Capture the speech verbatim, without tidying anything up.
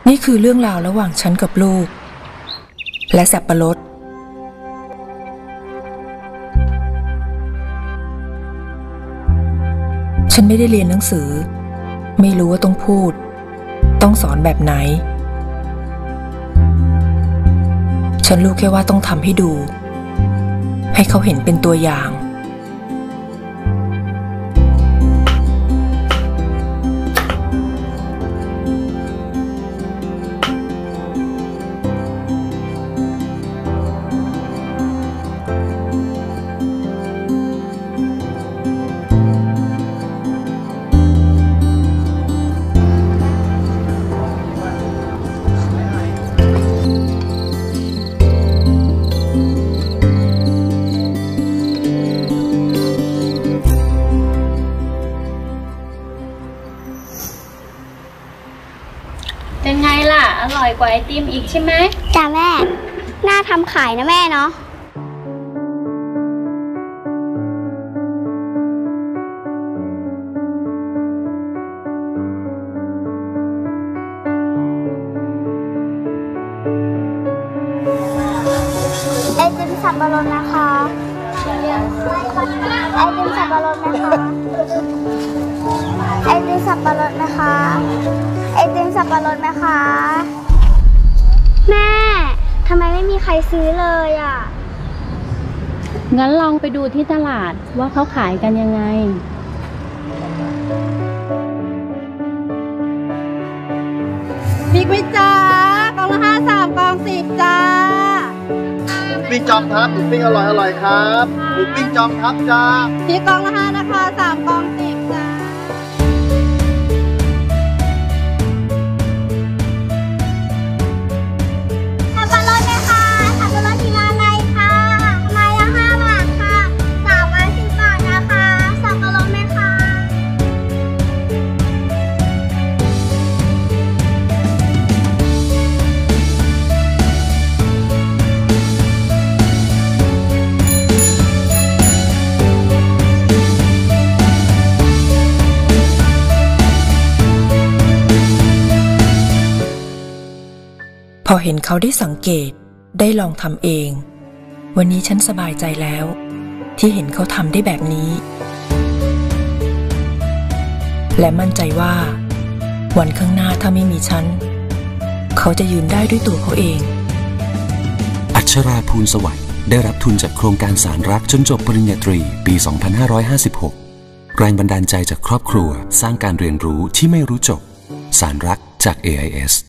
นี่คือเรื่องราวระหว่างฉันกับลูกและสับปะรดฉันไม่ได้เรียนหนังสือไม่รู้ว่าต้องพูดต้องสอนแบบไหนฉันรู้แค่ว่าต้องทำให้ดูให้เขาเห็นเป็นตัวอย่างเป็นไงล่ะอร่อยกว่าไอติมอีกใช่ไหมจ้าแม่น่าทำขายนะแม่เนาะไอติมสับปะรดนะคะไอติมสับปะรดนะคะไอติมสับปะรดนะคะไอติมสับปะรดไหมคะแม่ทำไมไม่มีใครซื้อเลยอ่ะงั้นลองไปดูที่ตลาดว่าเขาขายกันยังไงพริกไหมจ้ากล่องละห้าสามกล่องสิบจ้าหมูปิ้งจอมทัพหมูปิ้งอร่อยอร่อยครับหมูปิ้งจอมทัพจ้าพริกกล่องละห้านะคะสามกล่องสิบจ้าพอเห็นเขาได้สังเกตได้ลองทำเองวันนี้ฉันสบายใจแล้วที่เห็นเขาทำได้แบบนี้และมั่นใจว่าวันข้างหน้าถ้าไม่มีฉันเขาจะยืนได้ด้วยตัวเขาเองอัชราภูลสวัสดิ์ได้รับทุนจากโครงการสารรักจนจบปริญญาตรีปี สองพันห้าร้อยห้าสิบหก แรงบันดาลใจจากครอบครัวสร้างการเรียนรู้ที่ไม่รู้จบสารรักจาก เอ ไอ เอส